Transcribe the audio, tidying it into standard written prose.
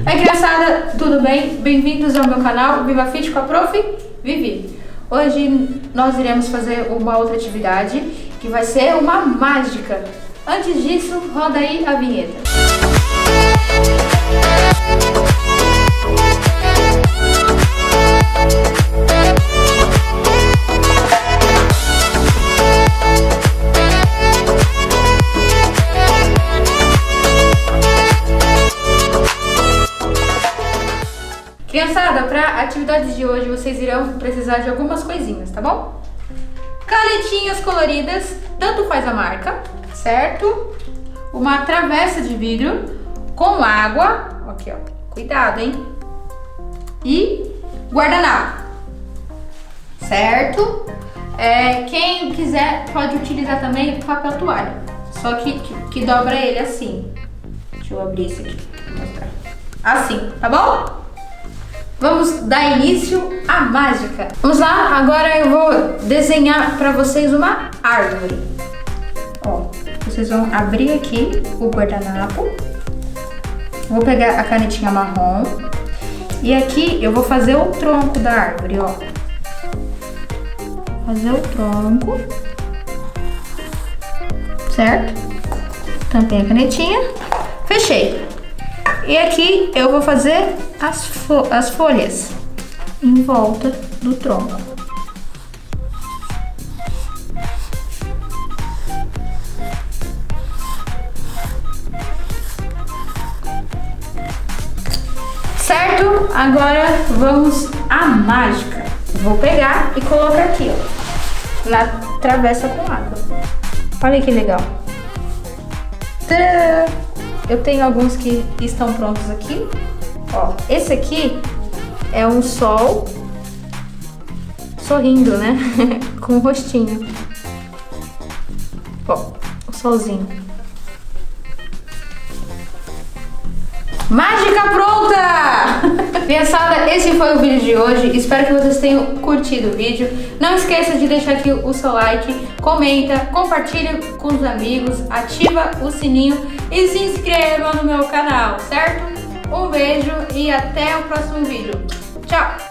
Oi, criançada, tudo bem? Bem-vindos ao meu canal Viva Fit com a Prof. Vivi. Hoje nós iremos fazer uma outra atividade que vai ser uma mágica. Antes disso, roda aí a vinheta. Criançada, para a atividade de hoje vocês irão precisar de algumas coisinhas, tá bom? Canetinhas coloridas, tanto faz a marca, certo? Uma travessa de vidro com água, aqui ó, cuidado, hein? E guardanapo, certo? Quem quiser pode utilizar também papel toalha, só que dobra ele assim. Deixa eu abrir esse aqui pra mostrar. Assim, tá bom? Vamos dar início à mágica. Vamos lá, agora eu vou desenhar para vocês uma árvore. Ó, vocês vão abrir aqui o guardanapo. Vou pegar a canetinha marrom. E aqui eu vou fazer o tronco da árvore, ó. Fazer o tronco. Certo? Tampei a canetinha. Fechei. E aqui eu vou fazer as folhas em volta do tronco. Certo? Agora vamos à mágica. Vou pegar e colocar aqui, ó, na travessa com água. Olha que legal. Tadã! Eu tenho alguns que estão prontos aqui. Ó, esse aqui é um sol sorrindo, né? Com o rostinho. Ó, o solzinho. Mágica pronta! Criançada, esse foi o vídeo de hoje. Espero que vocês tenham curtido o vídeo. Não esqueça de deixar aqui o seu like, comenta, compartilha com os amigos, ativa o sininho e se inscreva no meu canal, certo? Um beijo e até o próximo vídeo. Tchau!